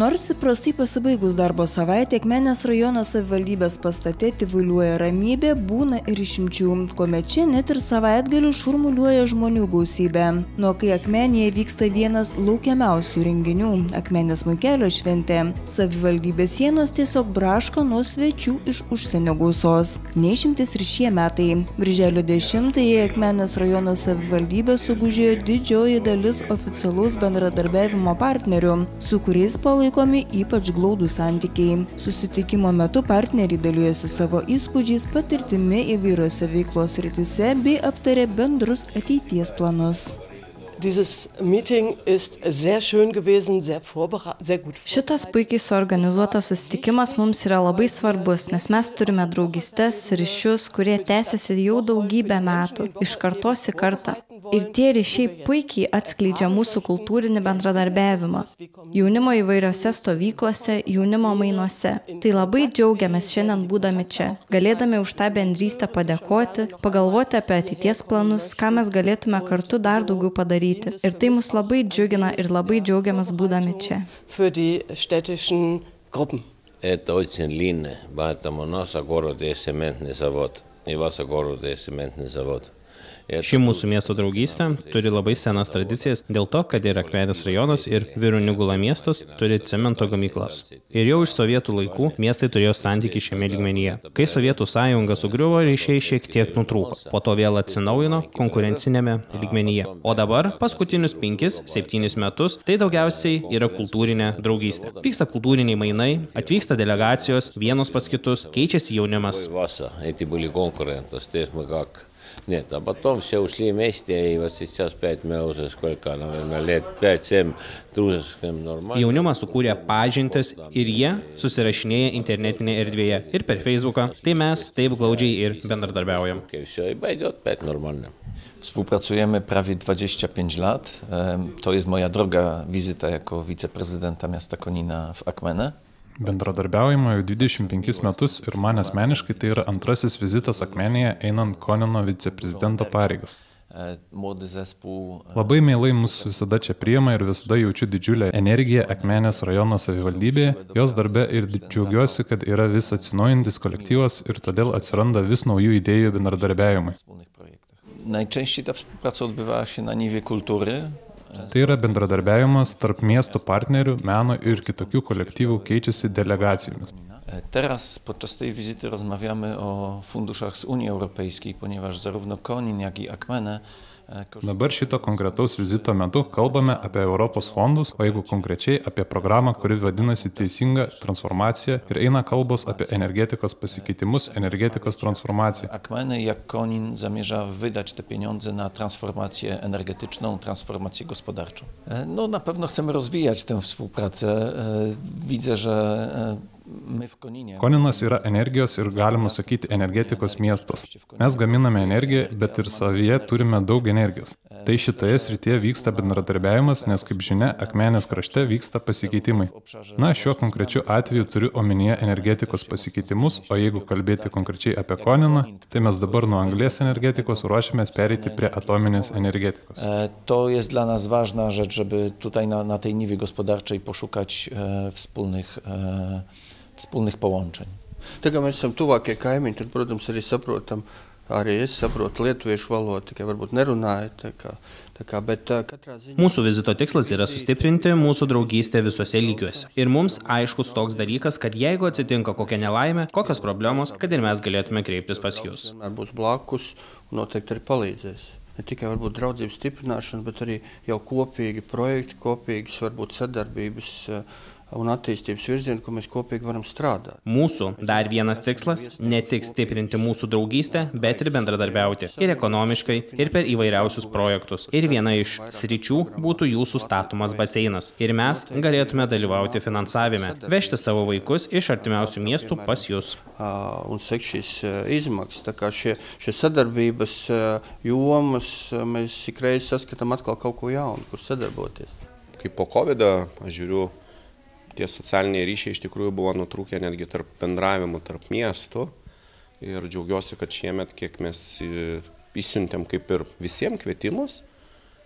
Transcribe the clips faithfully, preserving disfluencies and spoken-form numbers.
Nors įprastai pasibaigus darbo savaitę Akmenės rajono savivaldybės pastate tyvuliuoja ramybė, būna ir išimčių, kuomet čia net ir savaitgalių šurmuliuoja žmonių gausybė. Nuo kai Akmenėje vyksta vienas laukiamiausių renginių – Akmenės Smuikelio šventė, savivaldybės sienos tiesiog braška nuo svečių iš užsienio gausos. Neišimtis ir šie metai. Birželio dešimtąją Akmenės rajono savivaldybė sugužėjo didžioji dalis oficialaus bendradarbiavimo partnerių, su kuriais palaikomi ypač glaudūs santykiai. Susitikimo metu partneriai dalijosi savo įspūdžiais, patirtimi įvairiose veiklos srityse bei aptarė bendrus ateities planus. Dieses Meeting ist sehr schön gewesen, sehr vorbereitet, sehr gut. Šitas puikiai suorganizuotas susitikimas mums yra labai svarbus, nes mes turime draugystes, ryšius, kurie tęsiasi jau daugybę metų, iš kartos į kartą. Ir tie ryšiai puikiai atskleidžia mūsų kultūrinį bendradarbiavimą. Jaunimo įvairiose stovyklose, jaunimo mainuose. Tai labai džiaugiamės šiandien būdami čia, galėdami už tą bendrystę padėkoti, pagalvoti apie ateities planus, ką mes galėtume kartu dar daugiau padaryti. Ir tai mus labai džiugina ir labai džiaugiamės būdami čia. Että oikein linne, vaihtamaan nossa korotessa cementni savot, į vasa korotessa cementni savot. Ši mūsų miesto draugystė turi labai senas tradicijas dėl to, kad ir Akmenės rajonas ir Virunigula miestas turi cemento gamyklas. Ir jau iš sovietų laikų miestai turėjo santykį šiame lygmenyje. Kai Sovietų sąjunga sugriuvo, ryšiai šiek tiek nutrūko. Po to vėl atsinaujino konkurencinėme lygmenyje. O dabar, paskutinius penkis, septynis metus, tai daugiausiai yra kultūrinė draugystė. Vyksta kultūriniai mainai, atvyksta delegacijos, vienos pas kitus, keičiasi jaunimas. Нет, а потом все ушли вместе, и вот сейчас пять мы уже сколько, наверное, лет, пять-семь дружеским нормально. Jaunimas sukūrė pažintis ir jie susirašinėja internetinėje erdvėje ir per Facebooką. Tai mes taip glaudžiai ir bendradarbiaujam. Все, и пойдет пять нормально. Współpracujemy prawie dwadzieścia pięć lat. To jest moja droga wizyta jako wiceprezydenta miasta Konina w Akmenę. Bendradarbiaujama jau dvidešimt penkis metus ir man asmeniškai tai yra antrasis vizitas Akmenėje einant Konino viceprezidento pareigas. Labai mielai mus visada čia priima ir visada jaučiu didžiulę energiją Akmenės rajono savivaldybėje, jos darbe ir džiaugiuosi, kad yra vis atsinaujantis kolektyvas ir todėl atsiranda vis naujų idėjų bendradarbiavimui. Najczęściej ta współpraca odbywała się na niwie kultury. Tai yra bendradarbiavimas tarp miestų partnerių, meno ir kitokių kolektyvų keičiasi delegacijomis. Teraz podczas tej wizyty rozmawiamy o funduszach z Unii Europejskiej, ponieważ zarówno Konin, jak i Akmenė. Dabar šito konkretaus vizito metu kalbame apie Europos fondus, o jeigu konkrečiai apie programą, kuri vadinasi Teisinga transformacija ir eina kalbos apie energetikos pasikeitimus, energetikos transformaciją. Akmenė, jak Konin zamierza wydać te pieniądze na transformację energetyczną, transformację gospodarczą. No na pewno chcemy rozwijać tę współpracę. Widzę, że Koninas yra energijos ir galima sakyti energetikos miestas. Mes gaminame energiją, bet ir savyje turime daug energijos. Tai šitoje srityje vyksta bendradarbiavimas, nes kaip žinia, Akmenės krašte vyksta pasikeitimai. Na, šiuo konkrečiu atveju turiu omenyje energetikos pasikeitimus, o jeigu kalbėti konkrečiai apie Koniną, tai mes dabar nuo anglies energetikos ruošiamės pereiti prie atominės energetikos. To jest dla nas ważna rzecz, żeby tutaj na, na tej niwie gospodarczej poszukać e, wspólnych e, wspólnych połączeń. Tā kā mēs esam tuvākie kaimiņi, tad, protams, arī saprotam, arī es saprotu lietuviešu valodu, tikai varbūt nerunāju, tā kā, tā kā, bet katrā ziņā... Mūsų vizito tikslas yra sustiprinti mūsų draugystę visuose lygiuose. Ir mums aiškus toks dalykas, kad jeigu atsitinka kokia nelaimė, kokios problemos, kad ir mes galėtume kreiptis pas jūs. Būs blakus un noteikti arī palīdzēs. Ne tikai varbūt draudzības stiprināšana, bet arī jau kopīgi projekti, kopīgas varbūt sadarbības un attīstības virzienu, ko mēs kopīgi varam strādāt. Mūsų dar vienas tikslas – ne tik stiprinti mūsų draugystę, bet ir bendradarbiauti. Ir ekonomiškai, ir per įvairiausius projektus. Ir viena iš sričių būtų jūsų statomas baseinas. Ir mes galėtume dalyvauti finansavime, vežti savo vaikus iš artimiausių miestų pas jūs. Un sek šīs izmaksas. Tā kā šie, šie sadarbības jomas, mēs ikreiz saskatām atkal kaut ko jaunu, kur sadarboties. Kaip po kovido, aš žiūriu, tie socialiniai ryšiai iš tikrųjų buvo nutrūkę netgi tarp bendravimų, tarp miestų. Ir džiaugiuosi, kad šiemet, kiek mes įsiuntėm kaip ir visiems kvietimus,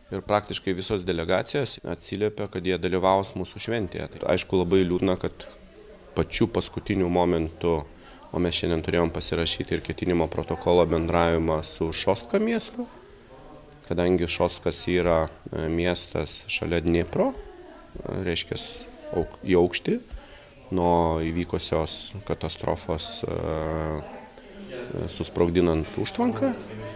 ir praktiškai visos delegacijos atsiliepia, kad jie dalyvaus mūsų šventėje. Tai aišku, labai liūdna, kad pačiu paskutiniu momentu, o mes šiandien turėjom pasirašyti ir ketinimo protokolo bendravimą su Šostka miestu, kadangi Šostkas yra miestas šalia Dniepro, reiškia į aukštį, nuo įvykusios katastrofos susprogdinant užtvanką.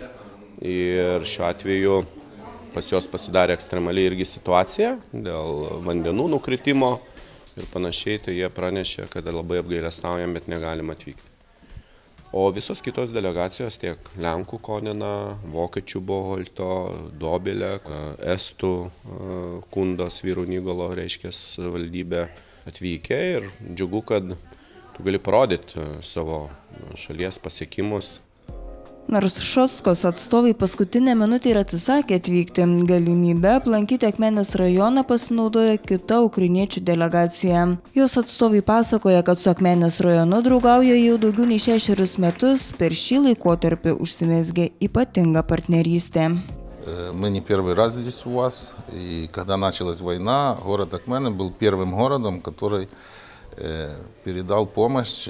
Ir šiuo atveju pas juos pasidarė ekstremaliai irgi situacija dėl vandenų nukritimo ir panašiai, tai jie pranešė, kad labai apgailestaujam, bet negalim atvykti. O visos kitos delegacijos, tiek Lenkų Konina, Vokiečių Boholto, Dobilė, Estų Kundos Vyrų-Nigolo, reiškia, valdybė atvykę ir džiugu, kad tu gali parodyti savo šalies pasiekimus. Nors Šostkos atstovai paskutinę minutę ir atsisakė atvykti, galimybę aplankyti Akmenės rajoną pasinaudojo kita ukrainiečių delegacija. Jos atstovai pasakoja, kad su Akmenės rajonu draugauja jau daugiau nei šešerius metus, per šį laikotarpį užsimezgė ypatinga партнерystė. Мы не первый раз здесь у вас, и когда началась война, город Акмене был первым городом, который передал помощь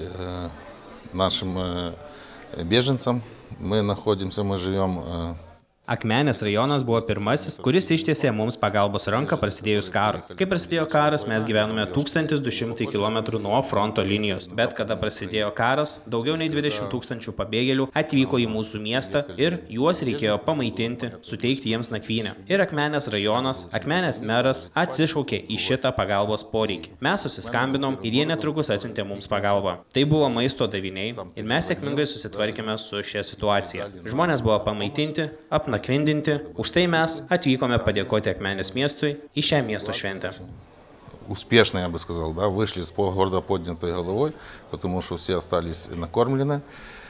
нашим беженцам. Мы находимся, мы живем... Akmenės rajonas buvo pirmasis, kuris ištiesė mums pagalbos ranką prasidėjus karui. Kai prasidėjo karas, mes gyvenome tūkstantis du šimtai kilometrų nuo fronto linijos, bet kada prasidėjo karas, daugiau nei dvidešimt tūkstančių pabėgėlių atvyko į mūsų miestą ir juos reikėjo pamaitinti, suteikti jiems nakvynę. Ir Akmenės rajonas, Akmenės meras atsišaukė į šitą pagalbos poreikį. Mes susiskambinom ir jie netrukus atsiuntė mums pagalbą. Tai buvo maisto daviniai ir mes sėkmingai susitvarkėme su šia situacija. Žmonės buvo pamaitinti, apnakvindinti. Už tai mes atvykome padėkoti Akmenės miestui į šią miesto šventę. Успешно, я бы сказал, да, вышли с гордо поднятой головой, потому что все остались накормлены.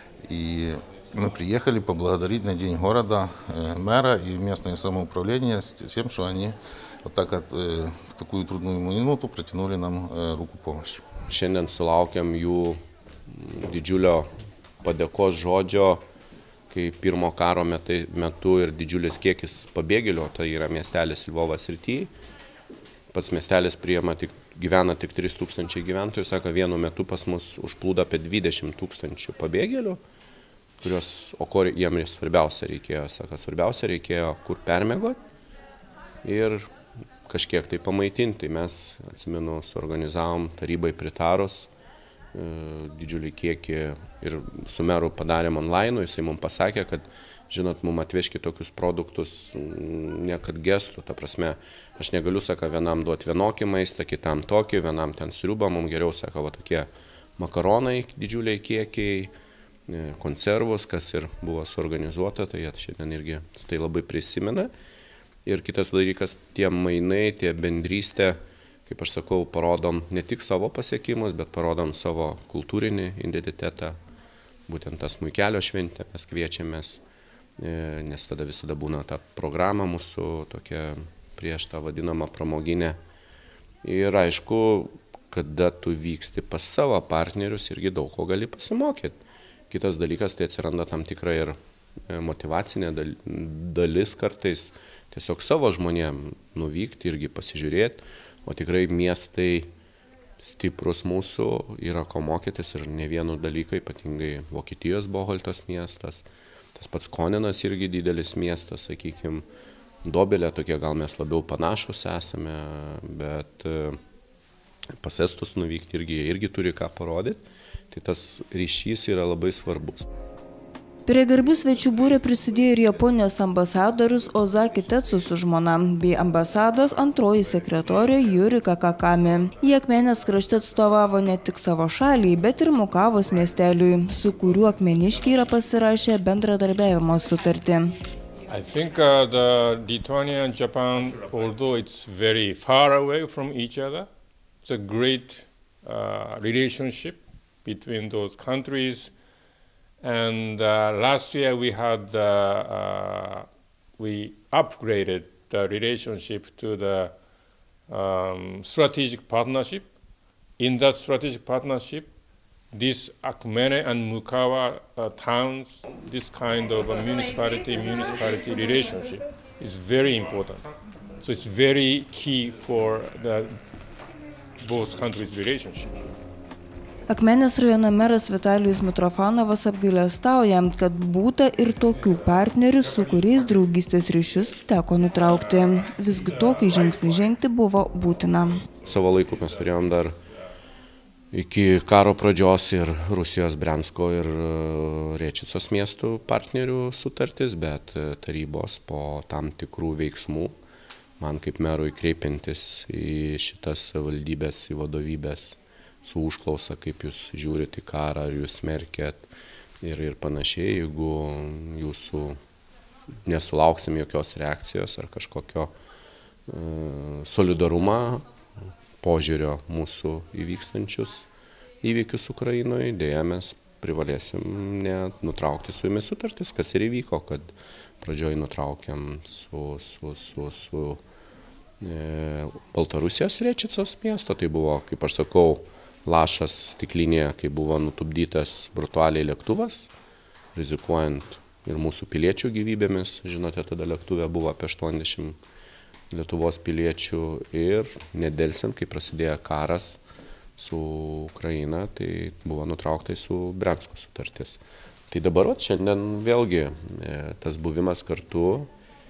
И мы приехали поблагодарить на День города мэра и местное самоуправление с тем, что они вот так от, в такую трудную минуту протянули нам руку помощи. Šiandien sulaukėm jų didžiulio padėkos žodžio, kai pirmo karo metu ir didžiulis kiekis pabėgėlių, tai yra miestelis Lvovas srity. Pats miestelis priima tik, gyvena tik trys tūkstančiai gyventojų, sako, vienu metu pas mus užplūdo apie dvidešimt tūkstančių pabėgėlių, kurios, o ko jiems svarbiausia reikėjo, sako, svarbiausia reikėjo kur permiegoti ir kažkiek tai pamaitinti. Mes, atsimenu, suorganizavom tarybai pritarus didžiulį kiekį ir su meru padarėm online, jisai mums pasakė, kad, žinot, mums atvežkit tokius produktus, ne kad gestų, ta prasme, aš negaliu, sako, vienam duoti vienokį maistą, kitam tokį, vienam ten sriubą, mums geriau, sako, va tokie makaronai, didžiuliai kiekiai, konservus, kas ir buvo suorganizuota, tai jie šiandien irgi tai labai prisimena. Ir kitas dalykas, tie mainai, tie bendrystė, kaip aš sakau, parodom ne tik savo pasiekimus, bet parodom savo kultūrinį identitetą. Būtent tas Smuikelio šventė mes kviečiamės, nes tada visada būna ta programa mūsų tokia prieš tą vadinamą pramoginę. Ir aišku, kada tu vyksti pas savo partnerius, irgi daug ko gali pasimokyti. Kitas dalykas, tai atsiranda tam tikra ir motyvacinė dalis kartais, tiesiog savo žmonėm nuvykti irgi pasižiūrėti. O tikrai miestai stiprus mūsų yra ko mokytis ir ne vienu dalykai, ypatingai Vokietijos Boholtos miestas, tas pats Koninas irgi didelis miestas, sakykime, Dobilė tokie gal mes labiau panašus esame, bet pas estus nuvykti irgi, irgi turi ką parodyti, tai tas ryšys yra labai svarbus. Prie garbių svečių būrė prisidėjo ir Japonijos ambasadorius Ozaki Tetsu su žmona, bei ambasados antroji sekretorė Jurika Kakami. Jie Akmenės krašte atstovavo ne tik savo šaliai, bet ir Mukavos miesteliui, su kuriuo akmeniškiai yra pasirašę bendradarbiavimo sutartį. I think uh, the Lithuania and Japan, although it's very far away from each other, it's a great uh, relationship between those countries. And uh, last year we had, uh, uh, we upgraded the relationship to the um, strategic partnership. In that strategic partnership, this Akmene and Mukawa uh, towns, this kind of a municipality-municipality relationship is very important. So it's very key for the both countries' relationship. Akmenės rajono meras Vitalijus Mitrofanovas apgailestauja, kad būta ir tokių partnerių, su kuriais draugystės ryšius teko nutraukti. Visgi tokį žingsnį žengti buvo būtina. Savo laiku mes turėjom dar iki karo pradžios ir Rusijos Briansko ir Rečicos miestų partnerių sutartis, bet tarybos po tam tikrų veiksmų, man kaip merui kreipiantis į šitas valdybės, į vadovybės, su užklausa, kaip jūs žiūrite į karą, ar jūs smerkėt ir, ir panašiai, jeigu jūsų nesulauksim jokios reakcijos ar kažkokio e, solidarumą, požiūrio mūsų įvykstančius įvykius Ukrainoje, dėja mes privalėsim net nutraukti su jumis sutartis, kas ir įvyko, kad pradžioj nutraukėm su, su, su, su e, Baltarusijos Rečicos miesto, tai buvo, kaip aš sakau, lašas stiklinėje, kai buvo nutupdytas brutaliai lėktuvas, rizikuojant ir mūsų piliečių gyvybėmis. Žinote, tada lėktuvė buvo apie aštuoniasdešimt Lietuvos piliečių ir nedelsiant, kai prasidėjo karas su Ukraina, tai buvo nutrauktai su Briansko sutartis. Tai dabar šiandien vėlgi tas buvimas kartu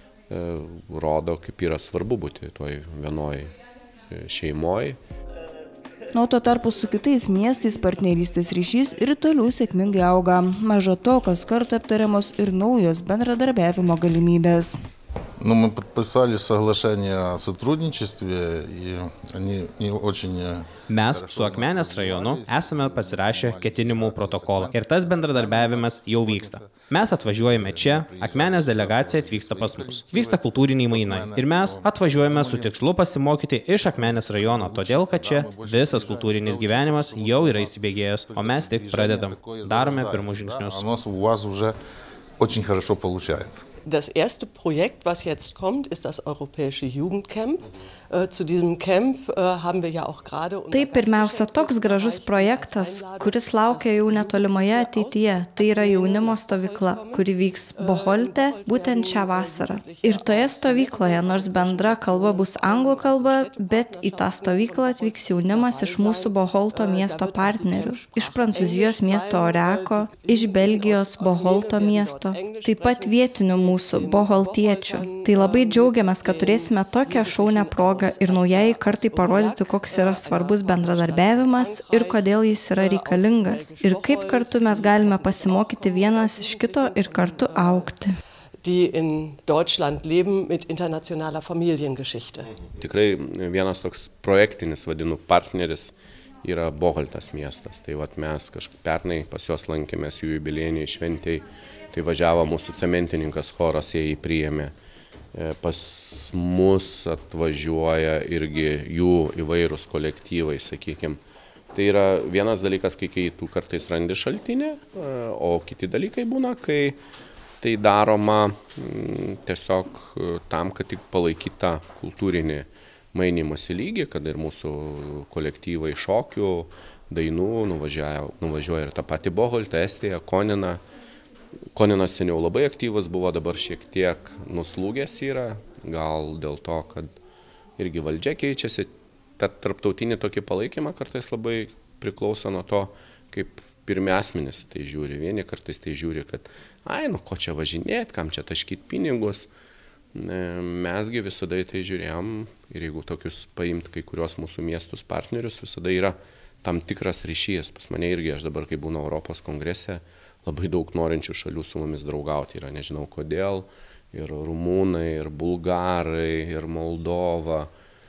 rodo, kaip yra svarbu būti toj vienoj šeimoj. Nuo to tarpu su kitais miestais partnerystės ryšys ir toliau sėkmingai auga. Maža to, kas kart aptariamos ir naujos bendradarbiavimo galimybės. Ну, мы подписали соглашение о сотрудничестве, и они не очень... Mes su Akmenės rajonu esame pasirašę ketinimų protokolą ir tas bendradarbiavimas jau vyksta. Mes atvažiuojame čia, Akmenės delegacija atvyksta pas mus. Vyksta kultūriniai mainai ir mes atvažiuojame su tikslu pasimokyti iš Akmenės rajono, todėl kad čia visas kultūrinis gyvenimas jau yra įsibėgėjęs, o mes tik pradedam. Darome pirmus žingsnius. Очень хорошо получается. Das erste Projekt, was jetzt kommt, ist das Europäische Jugendcamp. Zu diesem Camp haben wir ja auch gerade... Tai pirmiausia toks gražus projektas, kuris laukia jau netolimoje ateityje. Tai yra jaunimo stovykla, kuri vyks Boholte būtent šią vasarą. Ir toje stovykloje, nors bendra kalba bus anglų kalba, bet į tą stovyklą atvyks jaunimas iš mūsų Boholto miesto partnerių. Iš Prancūzijos miesto Oreko, iš Belgijos Boholto miesto, taip pat vietinių mūsų boholtiečių. Tai labai džiaugiamės, kad turėsime tokią šaunią progą ir naujai kartai parodyti, koks yra svarbus bendradarbiavimas ir kodėl jis yra reikalingas. Ir kaip kartu mes galime pasimokyti vienas iš kito ir kartu augti. Die in Deutschland leben mit internationaler Familiengeschichte. Tikrai vienas toks projektinis, vadinu, partneris yra Boholtas miestas. Tai vat mes kažkaip pernai pas juos lankėmės jų jubiliejiniai šventei, tai važiavo mūsų cementininkas choras, jie jį priėmė. Pas mus atvažiuoja irgi jų įvairūs kolektyvai, sakykime. Tai yra vienas dalykas, kai, kai tu kartais randi šaltinį, o kiti dalykai būna, kai tai daroma tiesiog tam, kad tik palaikyta kultūrinį mainymosi lygį, kad ir mūsų kolektyvai šokių, dainų nuvažiuoja, nuvažiuoja ir tą patį Boholtą, Estiją, Koniną. Koninas seniau labai aktyvus buvo, dabar šiek tiek nuslūgęs yra, gal dėl to, kad irgi valdžia keičiasi, tad tarptautinį tokį palaikymą kartais labai priklauso nuo to, kaip pirmi asmenys tai žiūri. Vieni kartais tai žiūri, kad ai, nu ko čia važinėt, kam čia taškyt pinigus. Mesgi visada į tai žiūrėjom ir jeigu tokius paimt kai kurios mūsų miestus partnerius, visada yra tam tikras ryšys. Pas mane irgi, aš dabar, kai būnu Europos kongrese, labai daug norinčių šalių su mumis draugauti yra, nežinau kodėl, ir rumūnai, ir bulgarai, ir Moldova,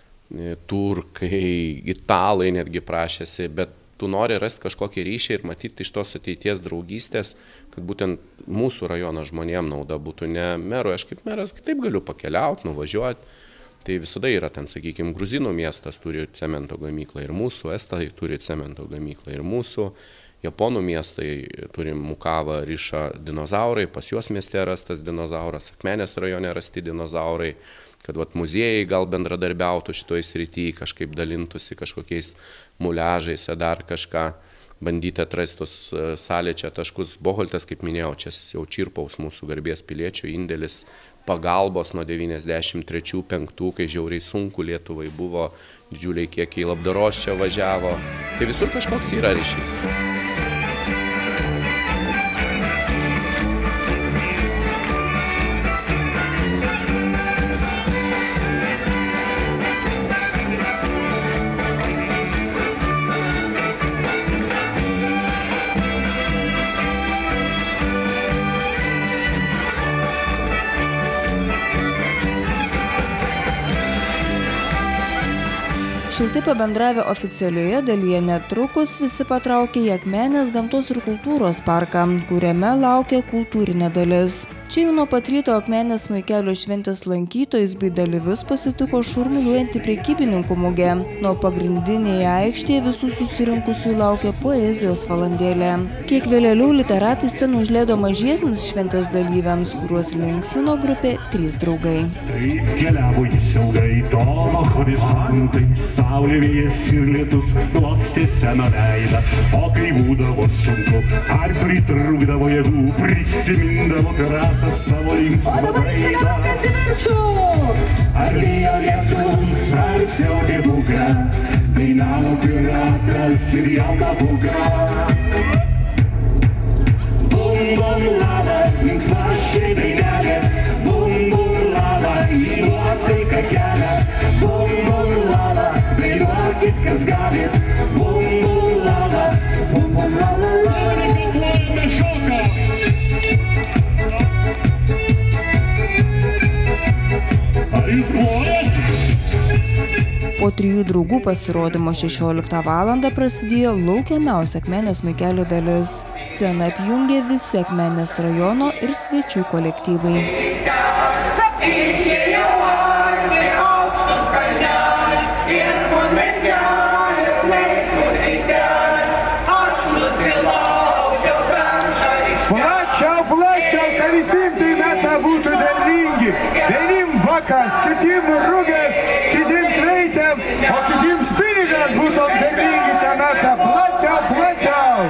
turkai, italai netgi prašėsi, bet tu nori rasti kažkokį ryšį ir matyti iš tos ateities draugystės, kad būtent mūsų rajono žmonėm nauda būtų ne merui, aš kaip meras taip galiu pakeliauti, nuvažiuoti. Tai visada yra ten, sakykime, Gruzinų miestas turi cemento gamyklą ir mūsų, estai turi cemento gamyklą ir mūsų, Japonų miestai turi Mukavą, Rišą, dinozaurai, pas juos mieste rastas dinozauras, Akmenės rajone rasti dinozaurai, kad vat, muziejai gal bendradarbiautų šitoj srity, kažkaip dalintųsi kažkokiais muliažais ar dar kažką. bandyti atrasti tos sąlyčio taškus. Boholtas, kaip minėjau, čia jau Čirpaus mūsų garbės piliečių indėlis pagalbos nuo devyniasdešimt trečių penktų, kai žiauriai sunku Lietuvai buvo, didžiuliai kiekiai labdaros čia važiavo. Tai visur kažkoks yra ryšys. Šiltai pabendravę oficialioje dalyje netrukus visi patraukė į Akmenės gamtos ir kultūros parką, kuriame laukia kultūrinė dalis. Čia jau nuo pat ryto Akmenės Smuikelio šventės lankytojus bei dalyvius pasitiko šurmuliuojanti prekybininkų mugė. Nuo pagrindinėje aikštėje visų susirinkusių laukia poezijos valandėlė. Kiek vėliau literatai sceną užleido mažiesiems šventės dalyviams, kuriuos linksmino grupė Trys draugai. Taip keliavo jis ilgai tolo horizontai, saulė, vėjas ir lietus glostė seną veidą, o kai būdavo sunku, ar pritrūkdavo jėgų, prisimindavo piratą savo linksmą veidą. Ar lijo lietus, ar siautė būga, dainavo piratas ir jauna būga. Bum, bum, lava, linksmašiai dainelė, bum, bum, lava, į nuotaiką kelia. Bum, bum, lava, dainuokit, kas gali. Bum, bum, lava, bum, bum, lava, lava, negiplojame šoką. Ar jūs plojat? Po trijų draugų pasirodymo šešioliktą valandą prasidėjo laukiamiausia Akmenės Smuikelio dalis. Sceną apjungė visi Akmenės rajono ir svečių kolektyvai. Plačiau, plačiau, kad visiems tai metą būtų derlingi. Vienim vakas, kitim rūgės, kitim kleitėm, o kitim spinigas būtų derlingi tą metą. Plačiau, plačiau.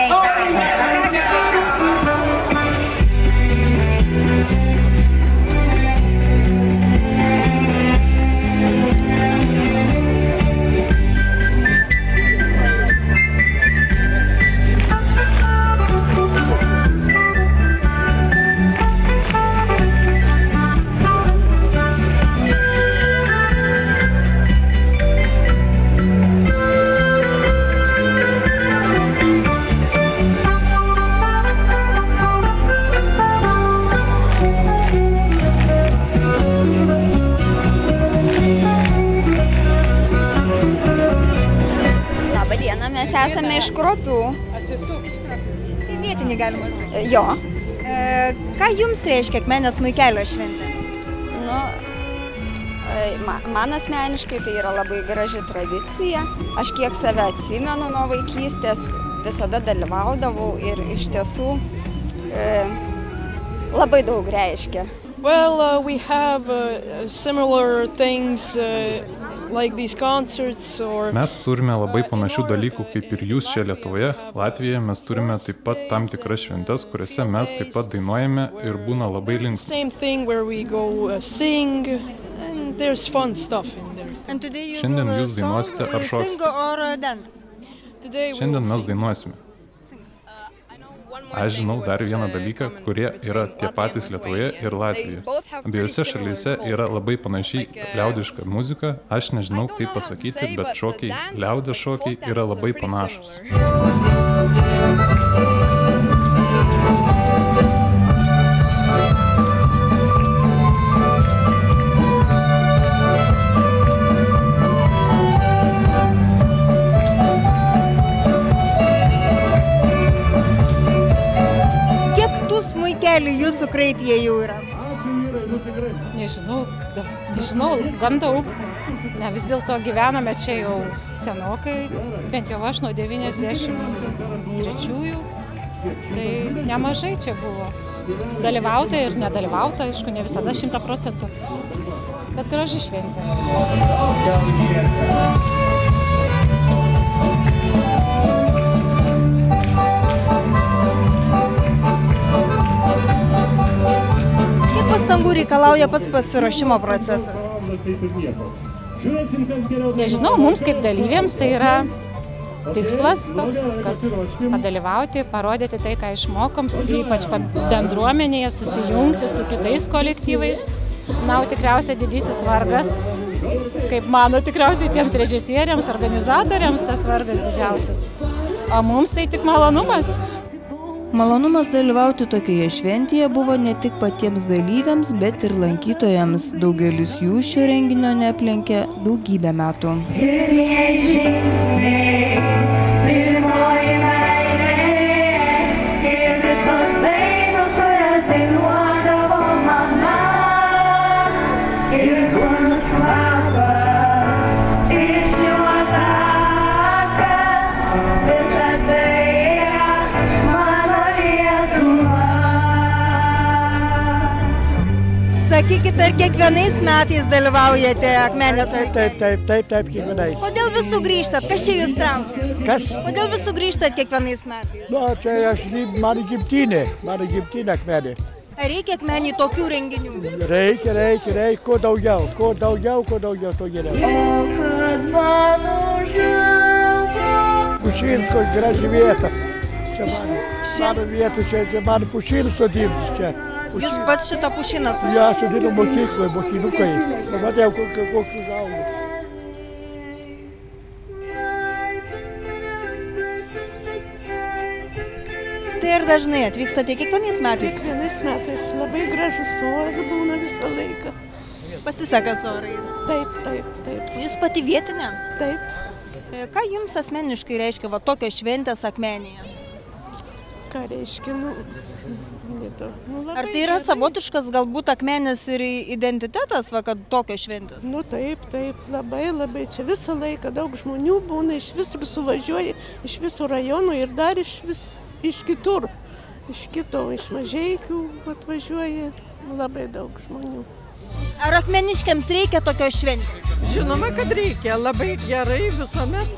Mes esame iš Kruopių. Aš esu iš Kruopių. Tai vietinį galima sakyti. Jo. E, ką jums reiškia Akmenės Smuikelio šventė? Nu, man, man asmeniškai tai yra labai graži tradicija. Aš kiek save atsimenu nuo vaikystės, visada dalyvaudavau ir iš tiesų e, labai daug reiškia. Well, uh, we have uh, similar things uh, like these concerts or... Mes turime labai panašių dalykų kaip ir jūs čia Lietuvoje, Latvijoje. Mes turime taip pat tam tikras šventes, kuriuose mes taip pat dainuojame ir būna labai linksma. Same thing where we go uh, sing and there's fun stuff in there. Šiandien jūs dainuosite ar šoksite? Šiandien mes dainuosime. Aš žinau dar vieną dalyką, kurie yra tie patys Lietuvoje ir Latvijoje. Abiejose šalyse yra labai panašiai liaudiška muzika. Aš nežinau, kaip pasakyti, bet šokiai, liaudės šokiai yra labai panašus. Jūsų kraityje jau yra? Nežinau, nežinau, gan daug. Ne, vis dėlto gyvename čia jau senokai, bent jau aš nuo devyniasdešimt trečiųjų. Tai nemažai čia buvo. Dalyvauta ir nedalyvauta, aišku, ne visada šimtą procentų. Bet graži šventė. reikalauja pats pasiruošimo procesas? Nežinau, mums kaip dalyviams tai yra tikslas toks, kad padalyvauti, parodyti tai, ką išmokom, ypač bendruomenėje, susijungti su kitais kolektyvais. Na, o tikriausiai didysis vargas, kaip mano tikriausiai tiems režisieriams, organizatoriams tas vargas didžiausias. O mums tai tik malonumas. Malonumas dalyvauti tokioje šventėje buvo ne tik patiems dalyviams, bet ir lankytojams. Daugelis jų šio renginio neaplenkė daugybę metų. Sakykit, ar kiekvienais metais dalyvaujate Akmenės smuike? Taip, taip, taip, taip, kiekvienais. Kodėl vis sugrįžtat? Kas čia jūs traukia? Kas? Kodėl vis sugrįžtat kiekvienais metais? Nu, čia aš, mano gimtinė, mano gimtinė Akmenė. Ar reikia Akmenėj tokių renginių? Reikia, reikia, reikia, kuo daugiau, kuo daugiau, kuo daugiau, to geriau. O kad mano žemė. Pušinsko graži vieta. Čia mano, mano vieta, čia, čia mano pušinas sodintas čia. Jūs pats šitą pušiną sodinate? Ja, sodinu mokykloje, mokinukai. Pamatėjau, koks užaugo. Tai ir dažnai atvykstate kiekvienais metais? Kiekvienais metais. Labai gražus oras būna visą laiką. Pasisekas orais? Taip, taip, taip. Jūs pati vietinė? Taip. Ką jums asmeniškai reiškia va tokios šventės Akmenėje? Ką reiškia, nu... Nu, Ar tai yra savotiškas galbūt Akmenės ir identitetas, va, kad tokios šventės? Nu taip, taip, labai, labai. Čia visą laiką daug žmonių būna, iš visur suvažiuoja, iš visų rajonų ir dar iš, vis, iš kitur. Iš kito, iš Mažeikių atvažiuoja labai daug žmonių. Ar akmeniškiams reikia tokios šventės? Žinoma, kad reikia, labai gerai visuomet.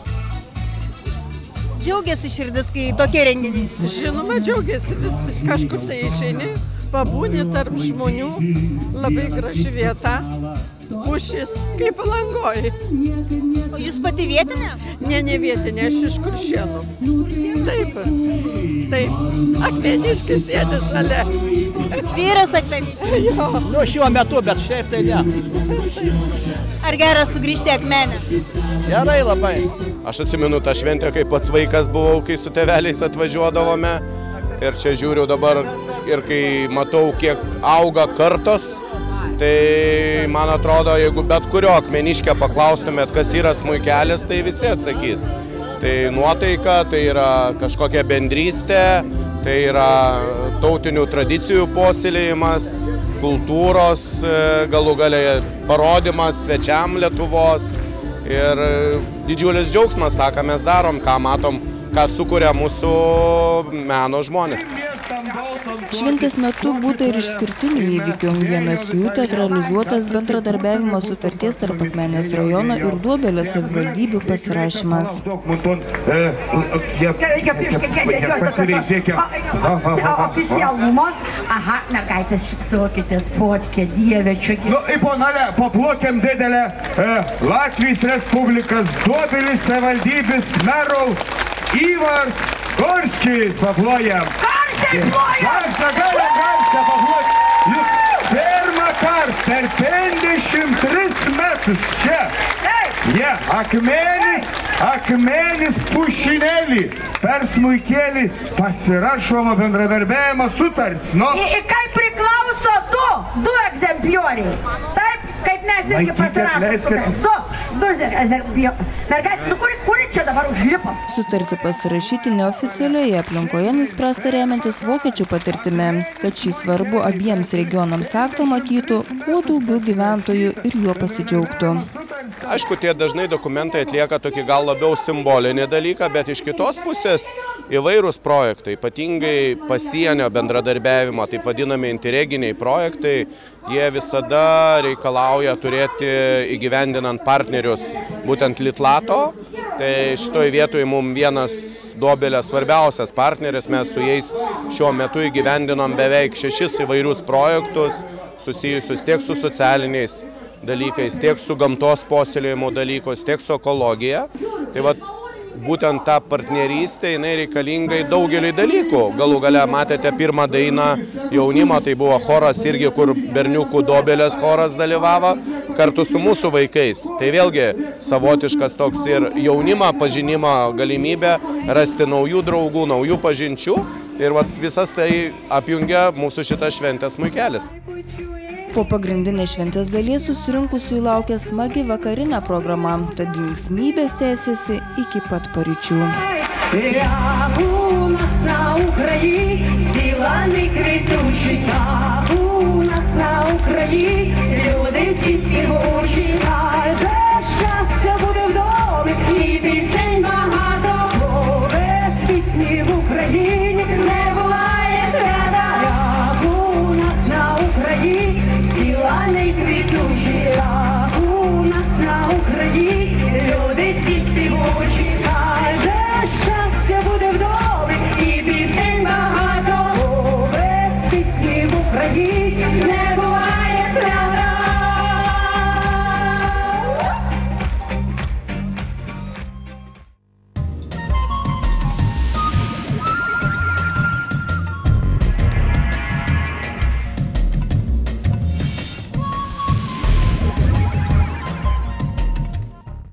Džiaugiasi širdis, kai tokie renginiai? Žinoma, džiaugiasi, vis kažkur tai išeini, pabūni tarp žmonių, labai graži vieta, pušis, kaip Palangoj. O jūs pati vietinė? Ne, ne vietinė, aš iš Kuršėnų. Taip, taip, akmeniškis sėdi šalia. Vyras akmeniškis? Jo. Nu, šiuo metu, bet šiaip tai ne. Ar geras sugrįžti į Akmenę? Gerai labai. Aš atsimenu tą šventę, kai pats vaikas buvau, kai su tėveliais atvažiuodavome. Ir čia žiūriu dabar ir kai matau, kiek auga kartos, tai man atrodo, jeigu bet kurio akmeniškio paklaustumėt, kas yra smuikelis, tai visi atsakys. Tai nuotaika, tai yra kažkokia bendrystė, tai yra tautinių tradicijų puoselėjimas, kultūros galų gale parodimas svečiam Lietuvos ir didžiulis džiaugsmas tą, ką mes darom, ką matom, ką sukuria mūsų meno žmonės. Šventės metu būta ir išskirtinių įvykių. Vienas jų teatralizuotas bendradarbiavimo sutarties tarp Akmenės rajono ir Duobelės savivaldybių pasirašymas. Oficialumo. Aha, mergaitės šypsokitės, fotkė, dieve, čia. Nu, į ponalę, paplokiam didelę Latvijos Respublikas Duobelės savivaldybės merų Ivars Gorskis, paplojam. Garsiai plojam! Garsiai, galim, garsiai paplojam. Juk pirmą kartą per penkiasdešimt tris metus čia. Jie, Akmenis, Akmenis pušinėlį per smuikėlį pasirašoma bendradarbiavimo sutartis. Nu. Ir kaip priklauso du, du egzemplioriai. Taip, kaip mes irgi pasirašom sutartį. Du, du egzemplioriai. Mergaitė, nu kuri, kuri čia dabar užlipo? Sutartį pasirašyti neoficialioje aplinkoje nuspręsta remiantis vokiečių patirtimi, kad šį svarbu abiems regionams aktą matytų kuo daugiau gyventojų ir juo pasidžiaugtų. Aišku, tie dažnai dokumentai atlieka tokį gal labiau simbolinį dalyką, bet iš kitos pusės įvairūs projektai, ypatingai pasienio bendradarbiavimo, taip vadinami interreginiai projektai, jie visada reikalauja turėti įgyvendinant partnerius būtent Litlato. Tai šitoj vietoj mums vienas Duobelės svarbiausias partneris, mes su jais šiuo metu įgyvendinom beveik šešis įvairius projektus, susijusius tiek su socialiniais dalykais, tiek su gamtos puoselėjimo dalykos, tiek su ekologija. Tai vat, būtent ta partnerystė, jinai reikalingai daugeliui dalykų. Galų gale matėte pirmą dainą jaunimo, tai buvo choras irgi, kur berniukų dobelės choras dalyvavo kartu su mūsų vaikais. Tai vėlgi savotiškas toks ir jaunimo pažinimo galimybė rasti naujų draugų, naujų pažinčių. Ir vat, visas tai apjungia mūsų šitą šventę smuikelis. Po pagrindinės šventės dalies susirinkusių laukia smagi vakarinė programa, tad linksmybės tęsiasi iki pat paryčių. У нас на Україні сіланий квітучий, у нас на Україні люди всі співучі, адже щастя буде в домі і пісень багато, бо без пісні в Україні не буває свята. У нас на Україні сіланий квітучий, у нас на Україні люди всі співучі, адже щастя буде в домі і пісень багато, бо без пісні в Україні не буває свята.